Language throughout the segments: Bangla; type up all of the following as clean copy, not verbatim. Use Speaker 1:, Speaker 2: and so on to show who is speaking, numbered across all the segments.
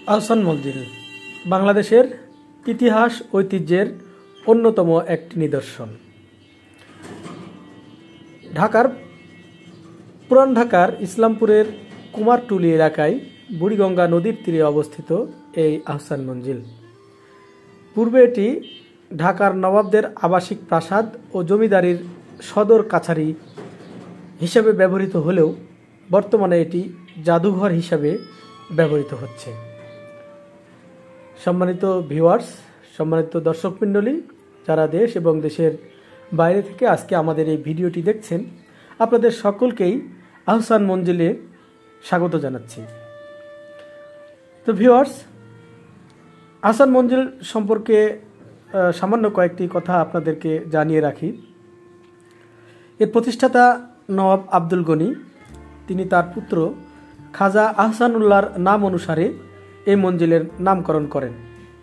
Speaker 1: আহসান মঞ্জিল বাংলাদেশের ইতিহাস ঐতিহ্যের অন্যতম একটি নিদর্শন। পুরান ঢাকার ইসলামপুরের কুমারটুলি এলাকায় বুড়িগঙ্গা নদীর তীরে অবস্থিত এই আহসান মঞ্জিল। পূর্বে এটি ঢাকার নবাবদের আবাসিক প্রাসাদ ও জমিদারির সদর কাছারি হিসেবে ব্যবহৃত হলেও বর্তমানে এটি জাদুঘর হিসাবে ব্যবহৃত হচ্ছে। সম্মানিত ভিউয়ার্স, সম্মানিত দর্শকমণ্ডলী, যারা দেশ এবং দেশের বাইরে থেকে আজকে আমাদের এই ভিডিওটি দেখছেন, আপনাদের সকলকেই আহসান মঞ্জিলে স্বাগত জানাচ্ছি। তো ভিউয়ার্স, আহসান মঞ্জিল সম্পর্কে সামান্য কয়েকটি কথা আপনাদেরকে জানিয়ে রাখি। এর প্রতিষ্ঠাতা নবাব আব্দুল গনি, তিনি তার পুত্র খাজা আহসানুল্লাহর নাম অনুসারে এই মঞ্জিলের নামকরণ করেন।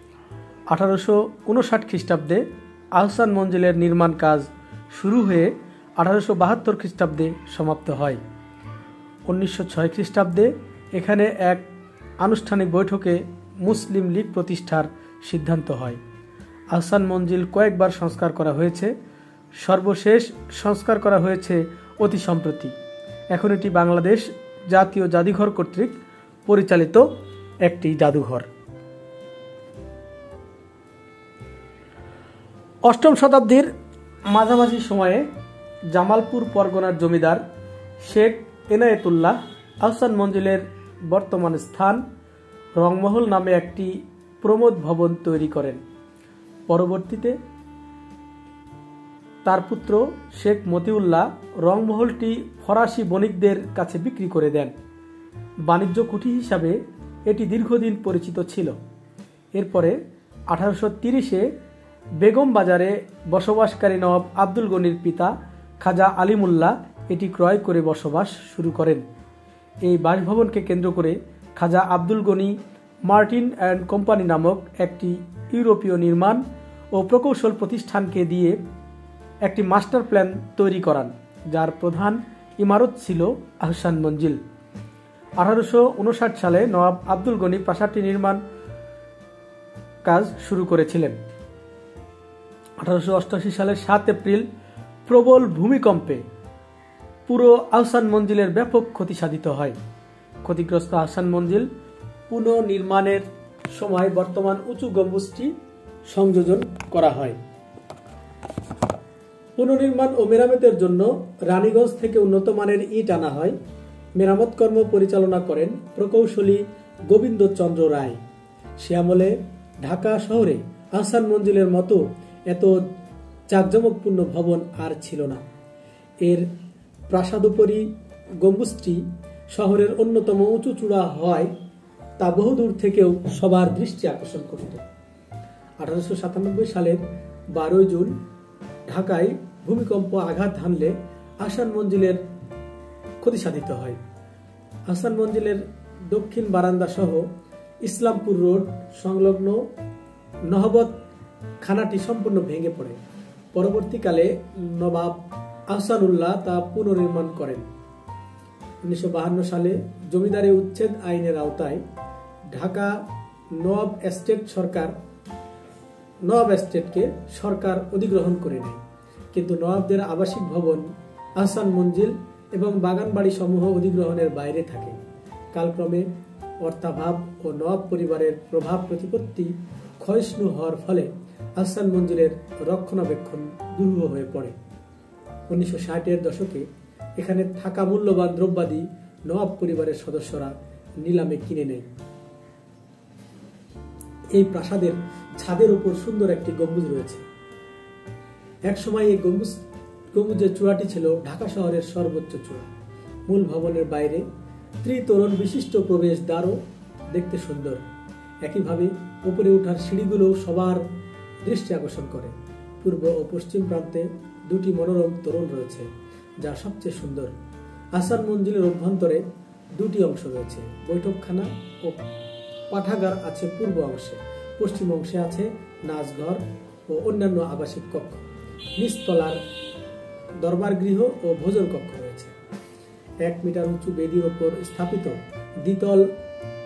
Speaker 1: 1859 খ্রিস্টাব্দে আহসান মঞ্জিলের নির্মাণ কাজ শুরু হয়ে 1872 খ্রিস্টাব্দে সমাপ্ত হয়। 1906 খ্রিস্টাব্দে এখানে এক আনুষ্ঠানিক বৈঠকে মুসলিম লীগ প্রতিষ্ঠার সিদ্ধান্ত হয়। আহসান মঞ্জিল কয়েকবার সংস্কার করা হয়েছে, সর্বশেষ সংস্কার করা হয়েছে অতি সম্প্রতি। এখন এটি বাংলাদেশ জাতীয় জাদুঘর কর্তৃক পরিচালিত একটি জাদুঘর। অষ্টম শতাব্দীর মাঝামাঝি সময়ে জামালপুর পরগনার জমিদার শেখ এনায়েতুল্লাহ আহসান মঞ্জিলের বর্তমান স্থান রংমহল নামে একটি প্রমোদ ভবন তৈরি করেন। পরবর্তীতে তার পুত্র শেখ মতিউল্লাহ রংমহলটি ফরাসি বণিকদের কাছে বিক্রি করে দেন। বাণিজ্য কুঠি হিসাবে এটি দীর্ঘদিন পরিচিত ছিল। এরপরে 1830-এ বেগম বাজারে বসবাসকারী নবাব আব্দুল গনির পিতা খাজা আলিমুল্লাহ এটি ক্রয় করে বসবাস শুরু করেন। এই বাসভবনকে কেন্দ্র করে Khwaja Abdul Gani Martin and company নামক একটি ইউরোপীয় নির্মাণ ও প্রকৌশল প্রতিষ্ঠানকে দিয়ে একটি মাস্টার প্ল্যান তৈরি করান, যার প্রধান ইমারত ছিল আহসান মঞ্জিল। 1859 সালে নবাব আব্দুল গনি প্রাসাদটি নির্মাণ কাজ শুরু করেছিলেন। 1888 সালের 7 এপ্রিল প্রবল ভূমিকম্পে পুরো আহসান মঞ্জিলের ব্যাপক ক্ষতি সাধিত হয়। ক্ষতিগ্রস্ত আহসান মঞ্জিল পুনর্নির্মাণের সময় বর্তমান উঁচু গম্বুজটি সংযোজন করা হয়। পুনর্নির্মাণ ও মেরামতের জন্য রানীগঞ্জ থেকে উন্নত মানের ইট আনা হয়। মেরামত কর্ম পরিচালনা করেন প্রকৌশলী গোবিন্দ চন্দ্র রায়। সে আমলে ঢাকা শহরে আহসান মঞ্জিলের মতো এত জাঁকজমকপূর্ণ ভবন আর ছিল না। এর প্রাসাদোপরি গম্বুজটি শহরের অন্যতম উঁচু চূড়া হয় তা বহুদূর থেকেও সবার দৃষ্টি আকর্ষণ করত। 1897 সালের 12 জুন ঢাকায় ভূমিকম্প আঘাত হানলে আহসান মঞ্জিলের ক্ষতি সাধিত হয়। আহসান মঞ্জিলের দক্ষিণ বারান্দা সহ ইসলামপুর রোড সংলগ্ন নহবত খানাটি সম্পূর্ণ ভেঙে পড়ে। পরবর্তীকালে নবাব আহসানুল্লাহ তা পুনর্নির্মাণ করেন। 1952 সালে জমিদারি উচ্ছেদ আইনের আওতায় ঢাকা নওয়াব এস্টেটকে সরকার অধিগ্রহণ করে নেয়, কিন্তু নওয়াবদের আবাসিক ভবন আহসান মঞ্জিল এবং বাগানবাড়ি সমূহ অধিগ্রহণের বাইরে থাকে। কালক্রমে অর্থাভাব ও নওয়াব পরিবারের প্রভাব প্রতিপত্তি ক্ষয়িষ্ণু হওয়ার ফলে আহসান মঞ্জিলের রক্ষণাবেক্ষণ দুরূহ হয়ে পড়ে। 1960-এর দশকে এখানে থাকা মূল্যবান দ্রব্যাদি নওয়াব পরিবারের সদস্যরা নিলামে কিনে নেয়। এই প্রাসাদের ছাদের উপর সুন্দর একটি গম্বুজ রয়েছে। একসময় এই গম্বুজের চূড়াটি ছিল ঢাকা শহরের সর্বোচ্চ চূড়া। মূল ভবনের বাইরে ত্রিতোরণ বিশিষ্ট প্রবেশ দ্বারও দেখতে সুন্দর। একইভাবে উপরে ওঠার সিঁড়িগুলো সবার দৃষ্টি আকর্ষণ করে। পূর্ব ও পশ্চিম প্রান্তে 2টি মনোরম তোরণ রয়েছে, যা সবচেয়ে সুন্দর। আহসান মঞ্জিলের অভ্যন্তরে 2টি অংশ রয়েছে। বৈঠকখানা ও পাঠাগার আছে পূর্ব অংশে, পশ্চিম অংশে আছে নাচঘর ও অন্যান্য আবাসিক কক্ষ। নিচতলার দরবার গৃহ ও ভোজন কক্ষ রয়েছে। 1 মিটার উঁচু বেদির ওপর স্থাপিত দ্বিতল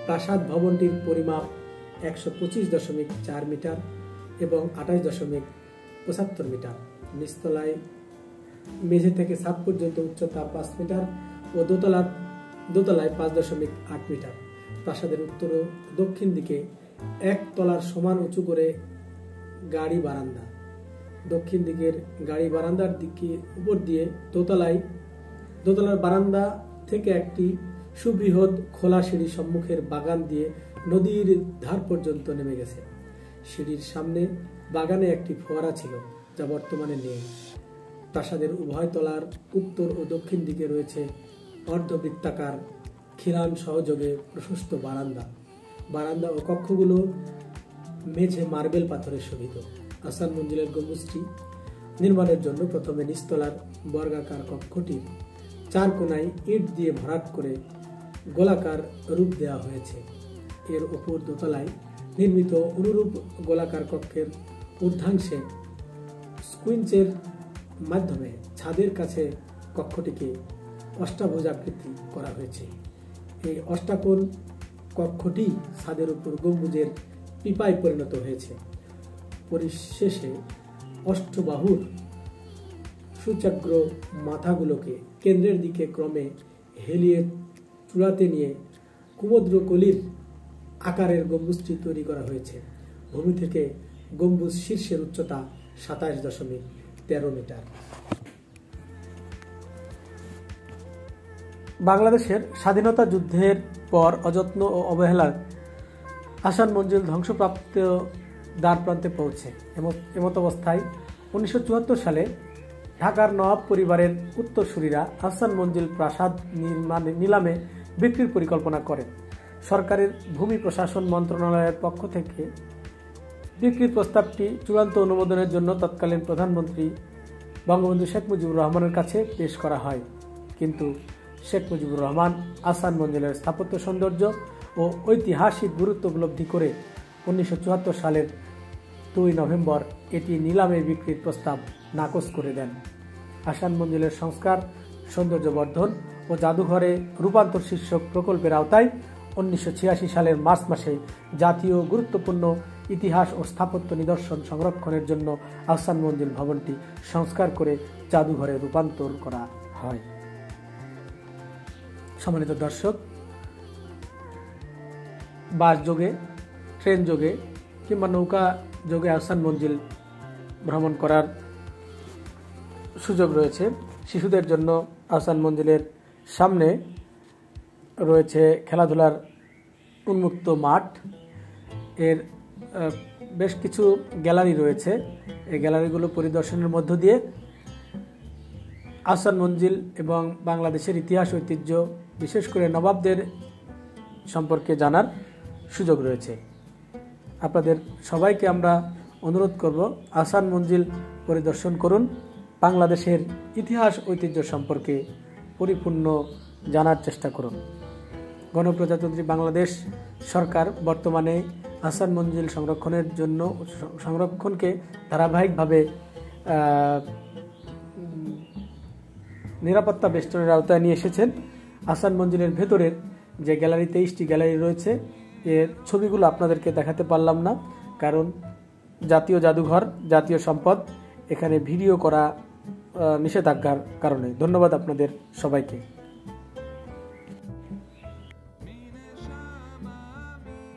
Speaker 1: প্রাসাদ ভবনটির পরিমাপ 125.4 মিটার এবং 28.75 মিটার। নিচতলায় মেঝে থেকে ছাদ পর্যন্ত উচ্চতা 5 মিটার ও দোতলায় 5.8 মিটার। প্রাসাদের উত্তর ও দক্ষিণ দিকে 1 তলার সমান উঁচু করে গাড়ি বারান্দা। দক্ষিণ দিকের গাড়ি বারান্দার দিকে উপর দিয়ে দোতলার বারান্দা থেকে একটি সুবৃহৎ খোলা সিঁড়ি সম্মুখের বাগান দিয়ে নদীর ধার পর্যন্ত নেমে গেছে। সিঁড়ির সামনে বাগানে একটি ফোয়ারা ছিল, যা বর্তমানে নেই। প্রাসাদের উভয় তলার উত্তর ও দক্ষিণ দিকে রয়েছে অর্ধবৃত্তাকার খিলান সহযোগে প্রশস্ত বারান্দা ও কক্ষগুলো মেঝে মার্বেল পাথরের শোভিত। আহসান মঞ্জিলের গম্বুজটি নির্মাণের জন্য প্রথমে নিচতলার বর্গাকার কক্ষটির 4 কোণায় ইট দিয়ে ভরাট করে গোলাকার রূপ দেওয়া হয়েছে। এর ওপর দোতলায় নির্মিত অনুরূপ গোলাকার কক্ষের ঊর্ধ্বাংশে স্কুইঞ্চের মাধ্যমে ছাদের কাছে কক্ষটিকে অষ্টাভুজাকৃতি করা হয়েছে। এই অষ্টাকোণ কক্ষটি ছাদের উপর গম্বুজের পিপায় পরিণত হয়েছে। পরিশেষে অষ্টবাহুর সুচাগ্র মাথাগুলোকে কেন্দ্রের দিকে ক্রমে হেলিয়ে চূড়াতে নিয়ে কুমদ্রকলির আকারের গম্বুজটি তৈরি করা হয়েছে। ভূমি থেকে গম্বুজ শীর্ষের উচ্চতা 27.13 মিটার। বাংলাদেশের স্বাধীনতা যুদ্ধের পর অযত্ন ও অবহেলায় আহসান মঞ্জিল ধ্বংসপ্রাপ্ত দ্বারপ্রান্তে পৌঁছে। এমত অবস্থায় 1974 সালে ঢাকার নওয়াব পরিবারের উত্তরসূরিরা আহসান মঞ্জিল প্রাসাদ নিলামে বিক্রির পরিকল্পনা করেন। সরকারের ভূমি প্রশাসন মন্ত্রণালয়ের পক্ষ থেকে বিক্রির প্রস্তাবটি চূড়ান্ত অনুমোদনের জন্য তৎকালীন প্রধানমন্ত্রী বঙ্গবন্ধু শেখ মুজিবুর রহমানের কাছে পেশ করা হয়। কিন্তু শেখ মুজিবুর রহমান আহসান মঞ্জিলের স্থাপত্য সৌন্দর্য ও ঐতিহাসিক গুরুত্ব উপলব্ধি করে 1974 সালের 2 নভেম্বর এটি নিলামে বিক্রির প্রস্তাব নাকচ করে দেন। আহসান মঞ্জিলের সংস্কার, সৌন্দর্যবর্ধন ও জাদুঘরে রূপান্তর শীর্ষক প্রকল্পের আওতায় 1986 সালের মার্চ মাসে জাতীয় গুরুত্বপূর্ণ ইতিহাস ও স্থাপত্য নিদর্শন সংরক্ষণের জন্য আহসান মঞ্জিল ভবনটি সংস্কার করে জাদুঘরে রূপান্তর করা হয়। সম্মানিত দর্শক, বাস যোগে, ট্রেন যোগে কিংবা নৌকা যোগে আহসান মঞ্জিল ভ্রমণ করার সুযোগ রয়েছে। শিশুদের জন্য আহসান মঞ্জিলের সামনে রয়েছে খেলাধুলার উন্মুক্ত মাঠ। এর বেশ কিছু গ্যালারি রয়েছে। এই গ্যালারিগুলো পরিদর্শনের মধ্য দিয়ে আহসান মঞ্জিল এবং বাংলাদেশের ইতিহাস ঐতিহ্য, বিশেষ করে নবাবদের সম্পর্কে জানার সুযোগ রয়েছে। আপনাদের সবাইকে আমরা অনুরোধ করব, আহসান মঞ্জিল পরিদর্শন করুন, বাংলাদেশের ইতিহাস ঐতিহ্য সম্পর্কে পরিপূর্ণ জানার চেষ্টা করুন। গণপ্রজাতন্ত্রী বাংলাদেশ সরকার বর্তমানে আহসান মঞ্জিল সংরক্ষণকে ধারাবাহিকভাবে নিরাপত্তা বেষ্টনের আওতায় নিয়ে এসেছেন। আহসান মঞ্জিলের ভেতরের যে গ্যালারি, 23টি গ্যালারি রয়েছে, এর ছবিগুলো আপনাদেরকে দেখাতে পারলাম না, কারণ জাতীয় জাদুঘর, জাতীয় সম্পদ, এখানে ভিডিও করা নিষেধাজ্ঞার কারণে। ধন্যবাদ আপনাদের সবাইকে।